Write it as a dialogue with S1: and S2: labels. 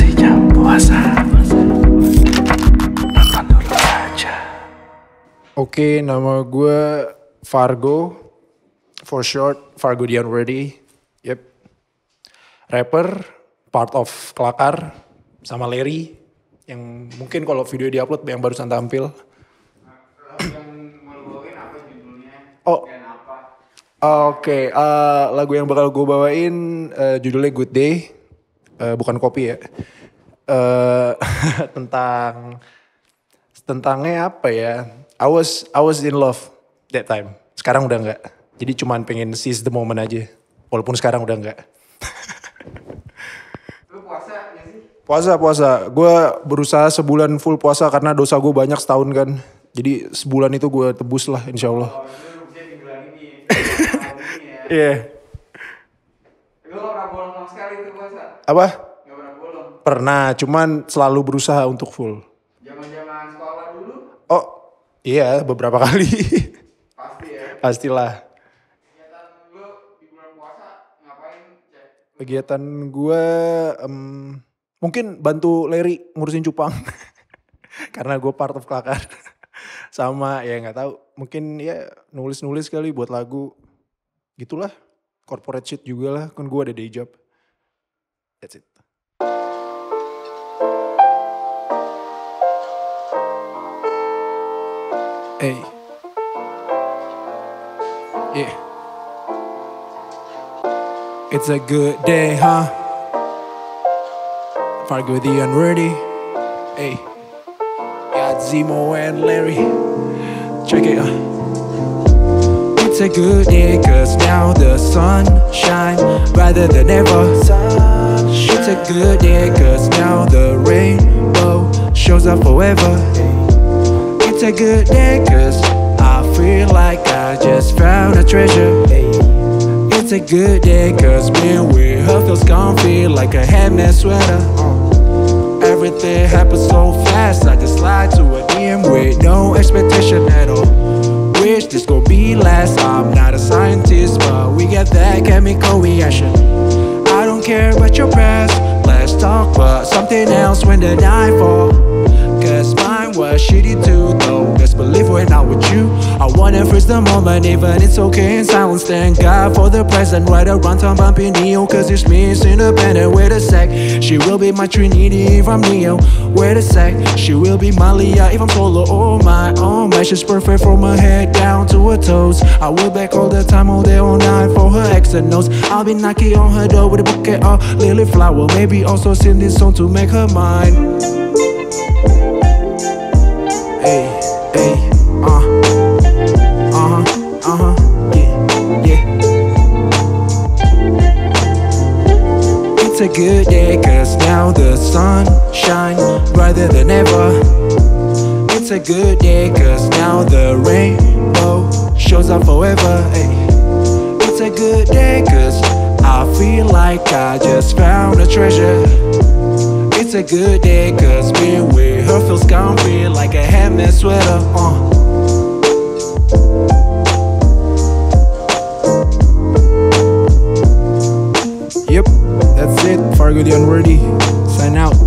S1: Aslinya puasa. Nonton dulu aja.
S2: Oke, nama gue Fargo. For short, Fargo the Unworthy. Yep. Rapper, part of Kelakar, sama Larry. Yang mungkin kalau video diupload yang barusan tampil.
S3: Yang mau lo bawain apa judulnya?
S2: Oh.
S3: Dan apa?
S2: Oke, lagu yang bakal gue bawain judulnya Good Day. Bukan kopi ya. Tentangnya apa ya? I was in love that time. Sekarang udah enggak. Jadi cuman pengen seize the moment aja. Walaupun sekarang udah enggak.
S3: Lu puasa ya sih?
S2: Puasa. Gue berusaha sebulan full puasa karena dosa gue banyak setahun kan. Jadi sebulan itu gue tebus lah insya Allah.
S3: Oh, lu bisa mingguan ini. Tahun ini ya.
S2: Iya.
S3: Lu gak pernah bolong sama sekali tuh puasa?
S2: Apa?
S3: Gak pernah bolong?
S2: Pernah, cuman selalu berusaha untuk full.
S3: Zaman-zaman sekolah dulu?
S2: Oh, iya beberapa kali.
S3: Pasti ya.
S2: Pastilah.
S3: Kegiatan lu di bulan puasa ngapain, Cek?
S2: Kegiatan gue mungkin bantu Larry ngurusin cupang. Karena gue part of Kelakar. Sama ya gak tahu, mungkin ya nulis-nulis kali buat lagu. Gitulah, corporate shit juga lah, kan gue ada day job. That's it. Hey. Yeah. It's a good day, huh? Fargo the Unworthy. Hey. Got Zemo and Larry. Check it out. It's a good day cause now the sun shine brighter than ever. It's a good day cause now the rainbow shows up forever. It's a good day cause I feel like I just found a treasure. It's a good day cause being with her feels comfy like a handmade sweater. Everything happens so fast, I just slide to a DM with no expectation at all. Wish this gon' be last, I'm not a scientist, but we get that chemical reaction. I don't care about your past, let's talk about something else when the night fall. Cause mine was shitty too though, best believe when I'm with you I wanna freeze the moment even it's okay in silence. Thank God for the present, right around town bumping Neo. Cause it's me, it's independent, wait a sec. She will be my Trinity if I'm Neo. Wait a sec, she will be my Leah if I'm solo. Oh my, she's perfect from her head down to her toes. I will back all the time, all day, all night for her ex and nose. I'll be knocking on her door with a bouquet of lily flower. Maybe also sing this song to make her mine. Hey, yeah. It's a good day cause now the sun shine brighter than ever. It's a good day cause now the rainbow shows up forever. Hey. It's a good day cause I feel like I just found a treasure. It's a good day cause being with her feels comfy like a handmade sweater. Yep, that's it. Fargo the Unworthy. Sign out.